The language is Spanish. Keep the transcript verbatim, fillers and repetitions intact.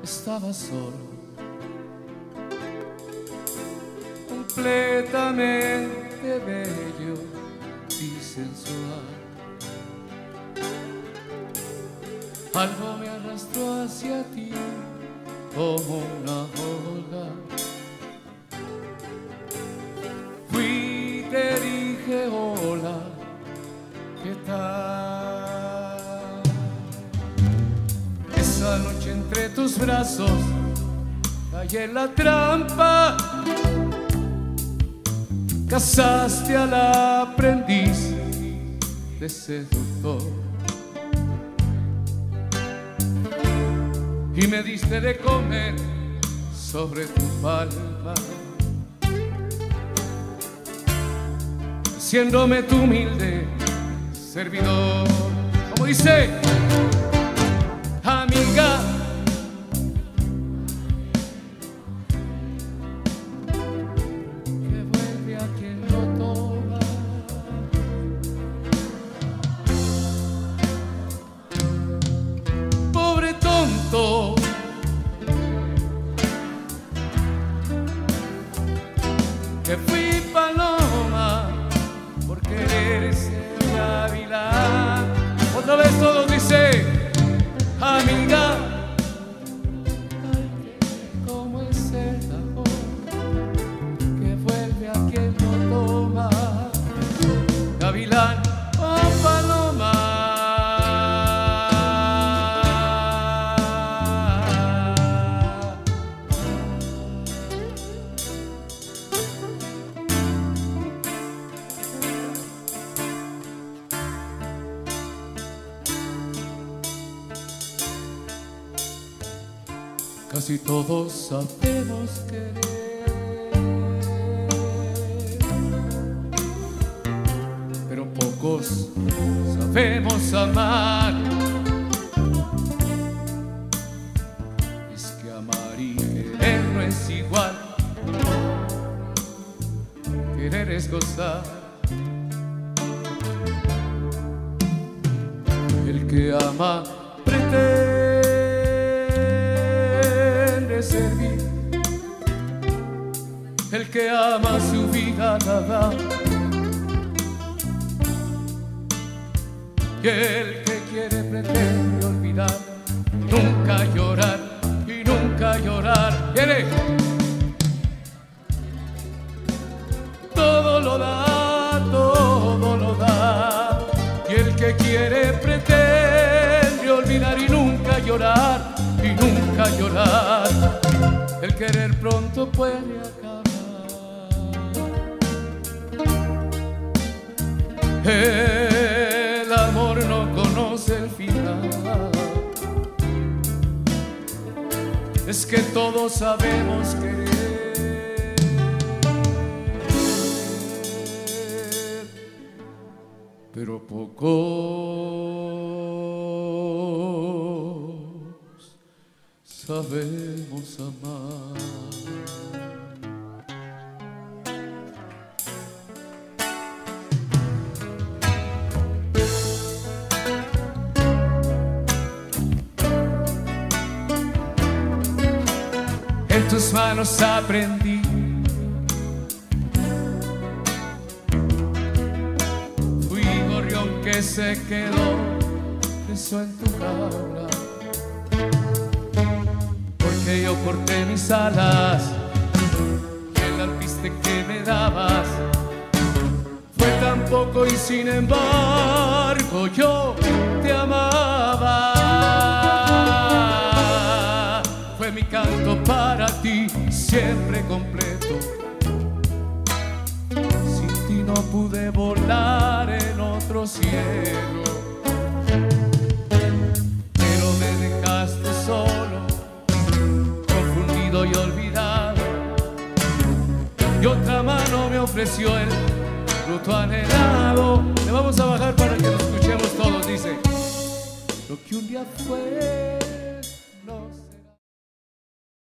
estaba solo, completamente bello y sensual. Algo me arrastró hacia ti como una ola. Fui y te dije hola, ¿qué tal? Esa noche entre tus brazos caí en la trampa. Casaste al aprendiz de seductor y me diste de comer sobre tu palma, haciéndome tu humilde servidor. Como dice, amiga, que vuelve a quien lo toma. Pobre tonto, que fui paloma por querer ser gavilán. Otra vez todos dice, amiga, como el cétalo que vuelve a quien lo toma. Gavilán o paloma. Casi todos sabemos querer, pero pocos sabemos amar. Es que amar y querer no es igual. Querer es gozar. El que ama pretende servir, el que ama su vida la da, y el que quiere pretende olvidar, nunca llorar y nunca llorar. Viene, todo lo da, todo lo da, y el que quiere pretende olvidar y nunca llorar y nunca llorar. El querer pronto puede acabar. El amor no conoce el final. Es que todos sabemos querer, pero pocos sabemos amar. En tus manos aprendí, fui gorrión que se quedó preso en tu jaula. Que yo corté mis alas, el alpiste que me dabas fue tan poco y sin embargo yo te amaba. Fue mi canto para ti, siempre completo. Sin ti no pude volar en otro cielo, pero me dejaste solo y olvidado, y otra mano me ofreció el fruto anhelado. Le vamos a bajar para que lo escuchemos todos. Dice, lo que un día fue